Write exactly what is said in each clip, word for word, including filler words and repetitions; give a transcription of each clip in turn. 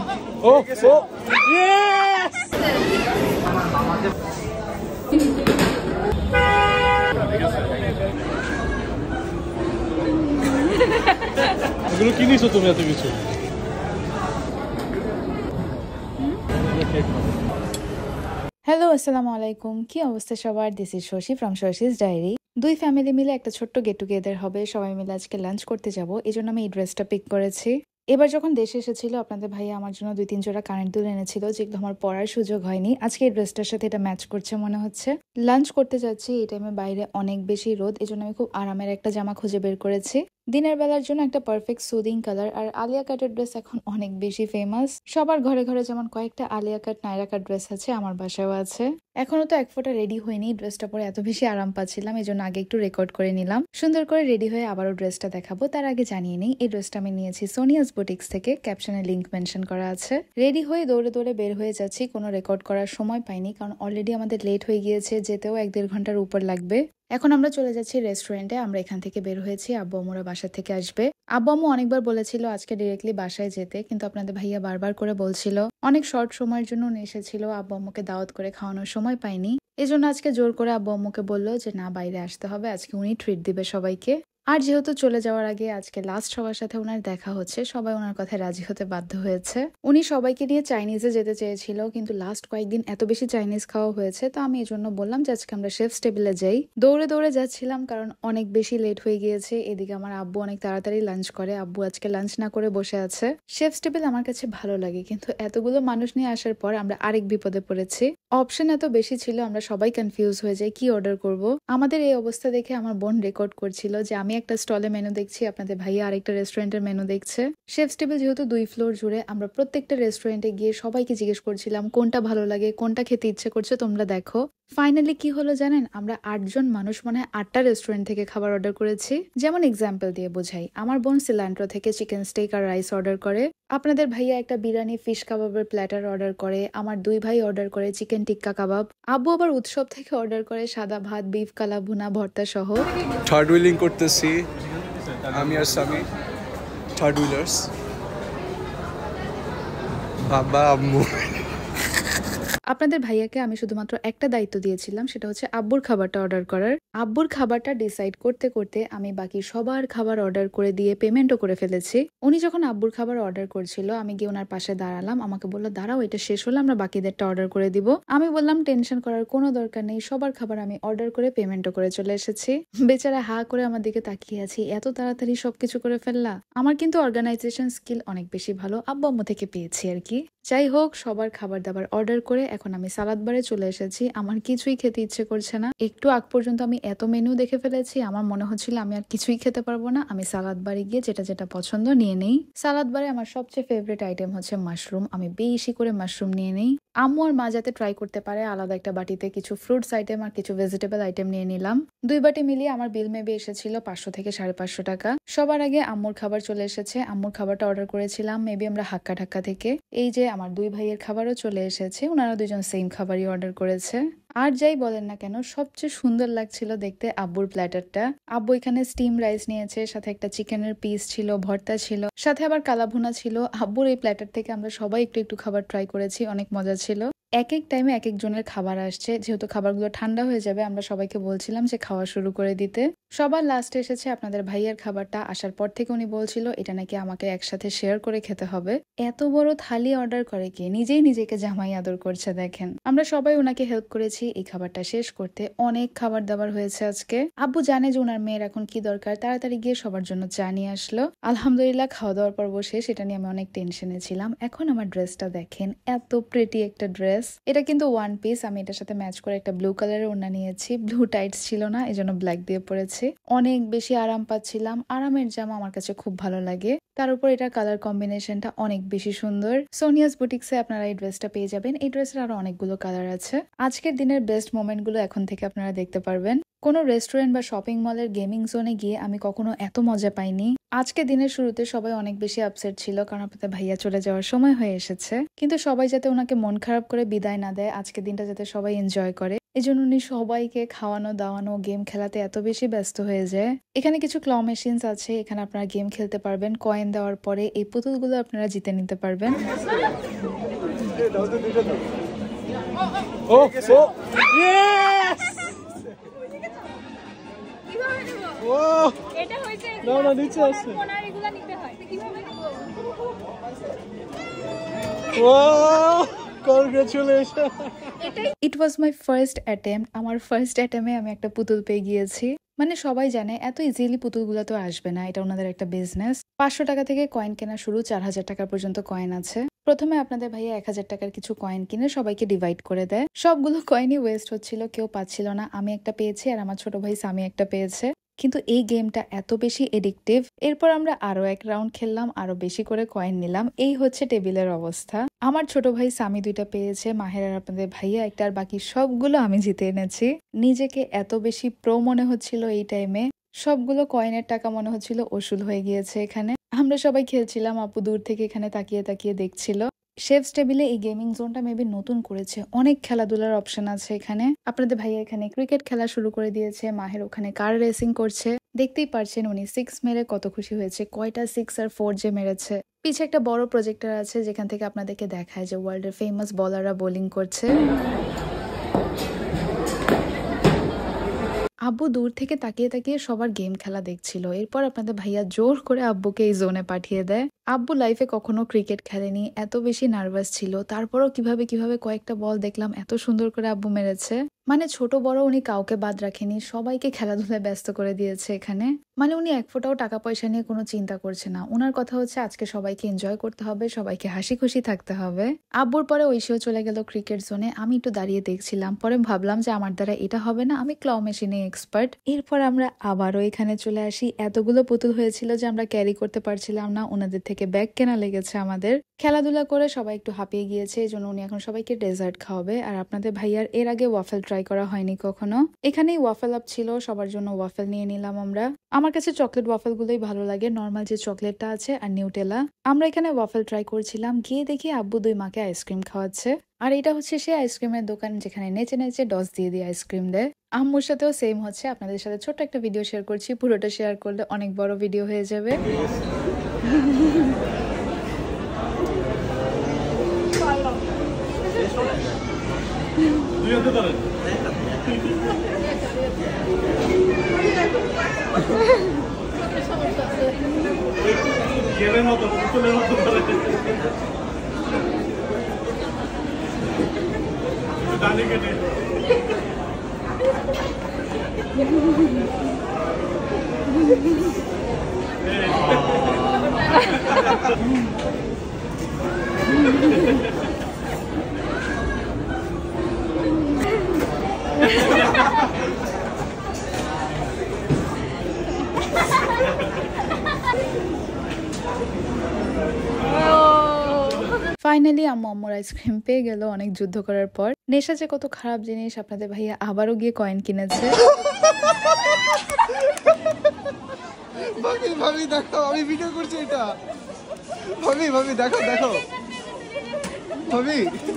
ও ও yes এগুলো কি নিছো তুমি এত কিছু? হ্যালো আসসালামু আলাইকুম, কি অবস্থা সবার? This is Shashi from Shashi's diary. দুই ফ্যামিলি মিলে একটা ছোট্ট গেট টুগেদার হবে, সবাই মিলে আজকে লাঞ্চ করতে যাব, এই জন্য আমি এই ড্রেসটা পিক করেছি। এবার যখন দেশে এসেছিল আপনাদের ভাইয়া আমার জন্য দুই তিন জোড়া কানের দুল এনেছিল, যেগুলো আমার পরার সুযোগ হয়নি। আজকে এই ড্রেসটার সাথে এটা ম্যাচ করছে মনে হচ্ছে। লাঞ্চ করতে যাচ্ছি, এই টাইমে বাইরে অনেক বেশি রোদ, এই জন্য আমি খুব আরামের একটা জামা খুঁজে বের করেছি। দিনের বেলার জন্য একটা পারফেক্ট সুদিং কালার। আর আলিয়া কাটের ড্রেস এখন অনেক বেশি ফেমাস, সবার ঘরে ঘরে যেমন কয়েকটা Alia cut Naira cut dress আছে, আমার বাসায়ও আছে। এখনো তো এক ফোঁটা রেডি হয়নি, ড্রেসটা পরে এত বেশি আরাম পাচ্ছিলাম, এই জন্য আগে একটু রেকর্ড করে নিলাম। সুন্দর করে রেডি হয়ে আবারও ড্রেসটা দেখাবো, তার আগে জানিয়ে নিই এই ড্রেসটা আমি নিয়েছি সোনিয়াস বুটিক্স থেকে, ক্যাপশনে লিংক মেনশন করা আছে। রেডি হয়ে দৌড়ে দৌড়ে বের হয়ে যাচ্ছি, কোনো রেকর্ড করার সময় পাইনি, কারণ অলরেডি আমাদের লেট হয়ে গিয়েছে, যেতেও এক দেড় ঘন্টার উপর লাগবে। এখন আমরা চলে যাচ্ছি রেস্টুরেন্টে। আমরা এখান থেকে বের হয়েছি, আব্বু আম্মুরা বাসা থেকে আসবে। আব্বু আম্মু অনেকবার বলেছিল আজকে ডিরেক্টলি বাসায় যেতে, কিন্তু আপনাদের ভাইয়া বারবার করে বলছিল অনেক শর্ট সময়ের জন্য উনি এসেছিল, আব্বু আম্মুকে দাওয়াত করে খাওয়ানোর সময় পাইনি, এজন্য আজকে জোর করে আব্বু আম্মুকে বললো যে না, বাইরে আসতে হবে, আজকে উনি ট্রিট দিবে সবাইকে। আর যেহেতু চলে যাওয়ার আগে আজকে লাস্ট সবার সাথে ওনার দেখা হচ্ছে, সবাই ওনার কথায় রাজি হতে বাধ্য হয়েছে। উনি সবাইকে নিয়ে চাইনিজে যেতে চেয়েছিল, কিন্তু লাস্ট কয়েকদিন এত বেশি চাইনিজ খাওয়া হয়েছে, তো আমি এই জন্য বললাম যে আজকে আমরা শেফস টেবিলে যাই। দৌড়ে দৌড়ে যাচ্ছিলাম, কারণ অনেক বেশি লেট হয়ে গিয়েছে। এদিকে আমার আব্বু অনেক তাড়াতাড়ি লাঞ্চ করে, আব্বু আজকে লাঞ্চ না করে বসে আছে। শেফস টেবিল আমার কাছে ভালো লাগে, কিন্তু এতগুলো মানুষ নিয়ে আসার পর আমরা আরেক বিপদে পড়েছি। অপশন এত বেশি ছিল, আমরা সবাই কনফিউজ হয়ে যাই কি অর্ডার করব। আমাদের এই অবস্থা দেখে আমার বোন রেকর্ড করছিল যে আমি একটা স্টলে মেনু দেখছি, আপনাদের ভাইয়া আরেকটা রেস্টুরেন্টের মেনু দেখছে। শেফস টেবিল যেহেতু দুই ফ্লোর জুড়ে, আমরা প্রত্যেকটা রেস্টুরেন্টে গিয়ে সবাইকে জিজ্ঞেস করছিলাম কোনটা ভালো লাগে, কোনটা খেতে ইচ্ছে করছে তোমরা দেখো। ফাইনালি কি হলো জানেন? আমরা আটজন মানুষ মনে হয় আটটা রেস্টুরেন্ট থেকে খাবার অর্ডার করেছি। যেমন এক্সাম্পল দিয়ে বোঝাই, আমার বোন সিলান্ট্রো থেকে চিকেন স্টেক আর রাইস অর্ডার করে, আপনাদের ভাইয়া একটা বিরিয়ানি ফিশ কাবাবের প্ল্যাটার অর্ডার করে, আমার দুই ভাই অর্ডার করে চিকেন টিক্কা কাবাব, আব্বু আবার উৎসব থেকে অর্ডার করে সাদা ভাত, বিফ কালা ভুনা, ভর্তা সহ। থার্ড হুইলিং করতেছি আমি আর স্বামী, থার্ড হুইলার্স, বাবা আম্মু। আপনাদের ভাইয়াকে আমি শুধুমাত্র একটা দায়িত্ব দিয়েছিলাম, সেটা হচ্ছে আব্বুর খাবারটা অর্ডার করার। আব্বুর খাবারটা ডিসাইড করতে করতে আমি বাকি সবার খাবার অর্ডার করে দিয়ে পেমেন্টও করে ফেলেছি। উনি যখন আব্বুর খাবার অর্ডার করছিল, আমি গিয়ে ওনার পাশে দাঁড়ালাম, আমাকে বললো দাঁড়াও, এটা শেষ হলে আমরা বাকিদেরটা অর্ডার করে দিব। আমি বললাম টেনশন করার কোনো দরকার নেই, সবার খাবার আমি অর্ডার করে পেমেন্টও করে চলে এসেছি। বেচারা হা করে আমার দিকে তাকিয়ে আছি, এত তাড়াতাড়ি সবকিছু করে ফেললা। আমার কিন্তু অর্গানাইজেশন স্কিল অনেক বেশি ভালো, আব্বু আম্মু থেকে পেয়েছি আর কি। যাই হোক, সবার খাবার দাবার অর্ডার করে এখন আমি সালাদ বারে চলে এসেছি। আমার কিছুই খেতে ইচ্ছে করছে না, একটু আগ পর্যন্ত আমি এত মেনু দেখে ফেলেছি, আমার মনে হচ্ছিল আমি আর কিছুই খেতে পারবো না। আমি সালাদ বারে গিয়ে যেটা যেটা পছন্দ নিয়ে নেই। সালাদ বারে আমার সবচেয়ে ফেভারিট আইটেম হচ্ছে মাশরুম, আমি বেশি করে মাশরুম নিয়ে নেই। আম্মু আর মা যাতে ট্রাই করতে পারে, আলাদা একটা বাটিতে কিছু ফ্রুটস আইটেম আর কিছু ভেজিটেবল আইটেম নিয়ে নিলাম। দুই বাটি মিলিয়ে আমার বিল মেবি এসেছিল পাঁচশো থেকে সাড়ে পাঁচশো টাকা। সবার আগে আম্মুর খাবার চলে এসেছে, আম্মুর খাবারটা অর্ডার করেছিলাম মেবি আমরা হাক্কা ঢাক্কা থেকে। এই যে আমার দুই ভাইয়ের খাবারও চলে এসেছে, ওনারা দুজন সেম খাবারই অর্ডার করেছে। আর যাই বলেন না কেন, সবচেয়ে সুন্দর লাগছিল দেখতে আব্বুর প্ল্যাটারটা। আব্বু এখানে স্টিম রাইস নিয়েছে, সাথে একটা চিকেনের পিস ছিল, ভর্তা ছিল, সাথে আবার কালাভুনা ছিল। আব্বুর এই প্ল্যাটার থেকে আমরা সবাই একটু একটু খাবার ট্রাই করেছি, অনেক মজা ছিল। এক এক টাইমে এক একজনের খাবার আসছে, যেহেতু খাবারগুলো ঠান্ডা হয়ে যাবে আমরা সবাইকে বলছিলাম যে খাওয়া শুরু করে দিতে। সবার লাস্টে এসেছে আপনাদের ভাইয়ের খাবারটা, আসার পর থেকে উনি বলছিল এটা নাকি আমাকে একসাথে শেয়ার করে খেতে হবে। এত বড় থালি অর্ডার করে কে? নিজেই নিজেকে জামাই আদর করছে দেখেন। আমরা সবাই ওনাকে হেল্প করেছি এই খাবারটা শেষ করতে। অনেক খাবার দাবার হয়েছে আজকে। আব্বু জানে যে ওনার মেয়ের এখন কি দরকার, তাড়াতাড়ি গিয়ে সবার জন্য চা নিয়ে আসলো। আলহামদুলিল্লাহ খাওয়া দাওয়ার পর বসে সেটা নিয়ে আমি অনেক টেনশনে ছিলাম। এখন আমার ড্রেসটা দেখেন, এত প্রিটি একটা ড্রেস। এটা কিন্তু ওয়ান পিস, আমি এটার সাথে ম্যাচ করে একটা ব্লু কালারের ওড়না নিয়েছি। ব্লু টাইটস ছিল না, এই জন্য ব্ল্যাক দিয়ে পরেছি। অনেক বেশি আরাম পাচ্ছিলাম, আরামের জামা আমার কাছে খুব ভালো লাগে। তার উপর এটা কালার কম্বিনেশনটা অনেক বেশি সুন্দর। সোনিয়াস বুটিক্সে আপনারা এই ড্রেসটা পেয়ে যাবেন। এই ড্রেসের আরো অনেকগুলো কালার আছে। আজকের দিনের বেস্ট মোমেন্ট গুলো এখন থেকে আপনারা দেখতে পারবেন। কোনো রেস্টুরেন্ট বা শপিং মলের গেমিং জোনে গিয়ে আমি কখনো এত মজা পাইনি। আজকে দিনের শুরুতে সবাই অনেক বেশি আপসেট ছিল, কারণ আপনাদের ভাইয়া চলে যাওয়ার সময় হয়ে এসেছে। কিন্তু সবাই যাতে ওনাকে মন খারাপ করে বিদায় না দেয়, আজকের দিনটা যাতে সবাই এনজয় করে, এই জন্য উনি সবাইকে খাওয়ানো দাওয়ানো গেম খেলাতে এত বেশি ব্যস্ত হয়ে যায়। এখানে কিছু ক্ল মেশিনস আছে, এখানে আপনারা গেম খেলতে পারবেন। কয়েন দেওয়ার পরে এই পুতুলগুলো আপনারা জিতে নিতে পারবেন। ও ও ইয়েস ও এটা হইছে না না নিচে আছে কোনার এগুলা নিতে হয় কিভাবে নেব ও congratulation. It was my first attempt. আমার ফার্স্ট অ্যাটেম্পে আমি একটা পুতুল পেয়ে গিয়েছি। মানে সবাই জানে এত ইজিলি পুতুলগুলো তো আসবে না, এটা ওনাদের একটা বিজনেস। পাঁচশো টাকা থেকে কয়েন কেনা শুরু, চার হাজার টাকা পর্যন্ত কয়েন আছে। প্রথমে আপনাদের ভাইয়া এক হাজার টাকার কিছু কয়েন কিনে সবাইকে ডিভাইড করে দেয়। সবগুলো কয়েনই ওয়েস্ট হচ্ছিল, কেউ পাচ্ছিল না। আমি একটা পেয়েছি আর আমার ছোট ভাই সামি একটা পেয়েছে। কিন্তু এই গেমটা এত বেশি এডিকটিভ। এরপর আমরা আরো এক রাউন্ড খেললাম, আরো বেশি করে কয়েন নিলাম। এই হচ্ছে টেবিলের অবস্থা। আমার ছোট ভাই সামি দুইটা পেয়েছে, মাহের আর আপনাদের ভাইয়া একটা, আর বাকি সবগুলো আমি জিতে এনেছি। নিজেকে এত বেশি প্রো মনে হচ্ছিল এই টাইমে। সবগুলো কয়েনের টাকা মনে হচ্ছিল ওসুল হয়ে গিয়েছে এখানে। আমরা সবাই খেলছিলাম, আপু দূর থেকে এখানে তাকিয়ে তাকিয়ে দেখছিল। শেফস টেবিলে এই গেমিং জোনটা মেবি নতুন করেছে, অনেক খেলাধুলার অপশন আছে এখানে। আপনাদের ভাইয়া এখানে ক্রিকেট খেলা শুরু করে দিয়েছে, মাহের ওখানে কার রেসিং করছে। দেখতেই পারছেন উনি সিক্স মেরে কত খুশি হয়েছে, কয়টা সিক্স আর ফোর যে মেরেছে। পিছে একটা বড় প্রজেক্টর আছে যেখান থেকে আপনাদেরকে দেখায় যে ওয়ার্ল্ডের ফেমাস বলাররা বোলিং করছে। আব্বু দূর থেকে তাকিয়ে তাকিয়ে সবার গেম খেলা দেখছিল। এরপর আপনাদের ভাইয়া জোর করে আব্বুকে এই জোনে পাঠিয়ে দেয়। আব্বু লাইফে কখনো ক্রিকেট খেলেনি, এত বেশি নার্ভাস ছিল। তারপরও কিভাবে কিভাবে কয়েকটা বল দেখলাম এত সুন্দর করে আব্বু মেরেছে। মানে ছোট বড় উনি কাউকে বাদ রাখেনি, সবাইকে খেলাধুলায় ব্যস্ত করে দিয়েছে এখানে। মানে উনি এক ফোঁটাও টাকা পয়সা নিয়ে কোনো চিন্তা করছে না। ওনার কথা হচ্ছে আজকে সবাইকে এনজয় করতে হবে, সবাইকে হাসি খুশি থাকতে হবে। আব্বুর পরে ঐশীও চলে গেল ক্রিকেট জোনে। আমি একটু দাঁড়িয়ে দেখছিলাম, পরে ভাবলাম যে আমার দ্বারা এটা হবে না, আমি ক্ল মেশিনে এক্সপার্ট। এরপর আমরা আবারও এখানে চলে আসি। এতগুলো পুতুল হয়েছিল যে আমরা ক্যারি করতে পারছিলাম না, ওনাদের থেকে ব্যাগ কেনা লেগেছে আমাদের। খেলাধুলা করে সবাই একটু হাঁপিয়ে গিয়েছে, এই জন্য উনি এখন সবাইকে ডেজার্ট খাওয়াবে। আর আপনাদের ভাইয়ার এর আগে ওয়াফেল ট্রাই করা হয়নি কখনো। এখানেই ওয়াফেল আপ ছিল, সবার জন্য ওয়াফেল নিয়ে নিলাম আমরা। আমার কাছে চকলেট ওয়াফেল গুলোই ভালো লাগে, নর্মাল যে চকলেটটা আছে আর নিউটেলা। আমরা এখানে ওয়াফেল ট্রাই করছিলাম, গিয়ে দেখি আব্বু দুই মাকে আইসক্রিম খাওয়াচ্ছে। আর এটা হচ্ছে সে আইসক্রিমের দোকান যেখানে নেচে নেচে ডস দিয়ে দিয়ে আইসক্রিম দেয়। আম্মুর সাথেও সেম হচ্ছে। আপনাদের সাথে ছোট্ট একটা ভিডিও শেয়ার করছি, পুরোটা শেয়ার করলে অনেক বড় ভিডিও হয়ে যাবে। গেমের মতো পুতুলের মতো ডানে কেটে ফাইনালি আম্মু আম্মুর আইসক্রিম পেয়ে গেল অনেক যুদ্ধ করার পর। নেশা যে কত খারাপ জিনিস, আপনাদের ভাইয়া আবারও গিয়ে কয়েন কিনেছে। ভাবি ভাবি দেখো আমি ভিডিও করছি এটা। ভাবি ভাবি দেখো দেখো ভাবি।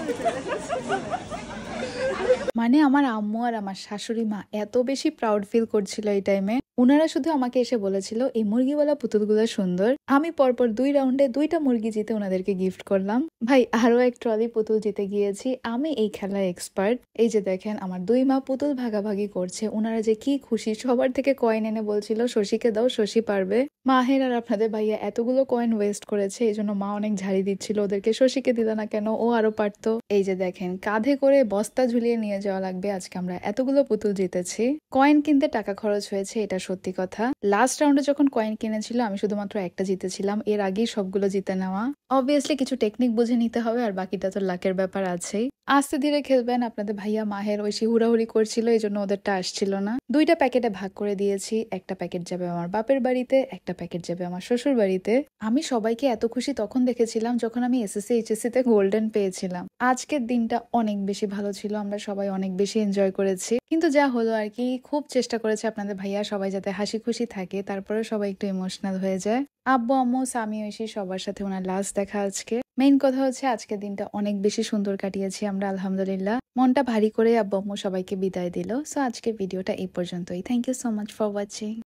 মানে আমার আম্মু আর আমার শাশুড়ি মা এত বেশি প্রাউড ফিল করছিল এই টাইমে। ওনারা শুধু আমাকে এসে বলেছিল এই মুরগিওয়ালা পুতুলগুলো সুন্দর। আমি পরপর দুই রাউন্ডে দুইটা মুরগি জিতে ওনাদেরকে গিফট করলাম। ভাই আরো এক ট্রলি পুতুল জিতে গিয়েছি। আমি এই খেলায় এক্সপার্ট। এই যে দেখেন আমার দুই মা পুতুল ভাগাভাগি করছে। ওনারা যে কি খুশি, সবার থেকে কয়েন এনে বলছিল শশীকে দাও, শশী পারবে। মাহের আর আপনাদের ভাইয়া এতগুলো কয়েন ওয়েস্ট করেছে, এই জন্য মা অনেক ঝাড়ি দিচ্ছিল ওদেরকে, শশীকে দিল না কেন, ও আরো পারতো। এই যে দেখেন কাঁধে করে বস্তা ঝুলিয়ে নিয়ে যাওয়া লাগবে। আজকে আমরা এতগুলো পুতুল জিতেছি। কয়েন কিনতে টাকা খরচ হয়েছে, এটা সত্যি কথা। লাস্ট রাউন্ডে যখন কয়েন কিনেছিল আমি শুধুমাত্র একটা জিতেছিলাম, এর আগেই সবগুলো জিতে নেওয়া। অবভিয়াসলি কিছু টেকনিক বুঝে নিতে হবে, আর বাকিটা তো লাকের ব্যাপার আছেই। আস্তে ধীরে খেলবেন। আপনাদের ভাইয়া মাহের ঐশী হুড়াহুড়ি করছিল, এই জন্য ওদেরটা আসছিল না। দুইটা প্যাকেটে ভাগ করে দিয়েছি, একটা প্যাকেট যাবে আমার বাপের বাড়িতে, একটা প্যাকেট যাবে আমার শ্বশুর বাড়িতে। আমি সবাইকে এত খুশি তখন দেখেছিলাম যখন আমি এসএসসি এইচএসসি তে গোল্ডেন পেয়েছিলাম। আজকের দিনটা অনেক বেশি ভালো ছিল, আমরা সবাই অনেক বেশি এনজয় করেছি। কিন্তু যা হলো আর কি, খুব চেষ্টা করেছে আপনাদের ভাইয়া সবাই যাতে হাসি খুশি থাকে, তারপরে সবাই একটু ইমোশনাল হয়ে যায়। আব্বু আম্মু সামি ঐশী সবার সাথে ওনার লাস্ট দেখা আজকে। মেইন কথা হচ্ছে আজকের দিনটা অনেক বেশি সুন্দর কাটিয়েছি আমরা আলহামদুলিল্লাহ। মনটা ভারী করে আব্বু আম্মু সবাইকে বিদায় দিল। সো আজকের ভিডিওটা এই পর্যন্তই। Thank you so much for watching.